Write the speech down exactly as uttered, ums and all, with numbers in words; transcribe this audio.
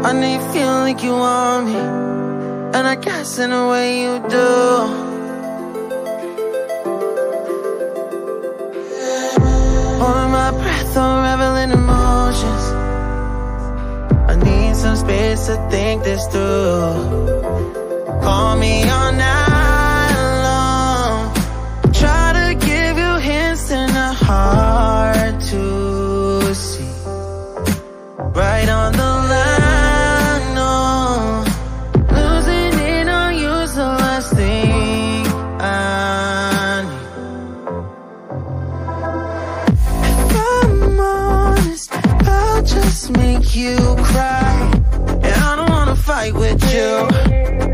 I know you feel like you want me, and I guess in a way you do. Holding my breath, unraveling emotions. I need some space to think this through. Call me all night long, try to give you hints and a hard to see. Right on the line, no, losing it on you's the last thing I need. If I'm honest, I'll just make you cry, and I don't wanna fight with you.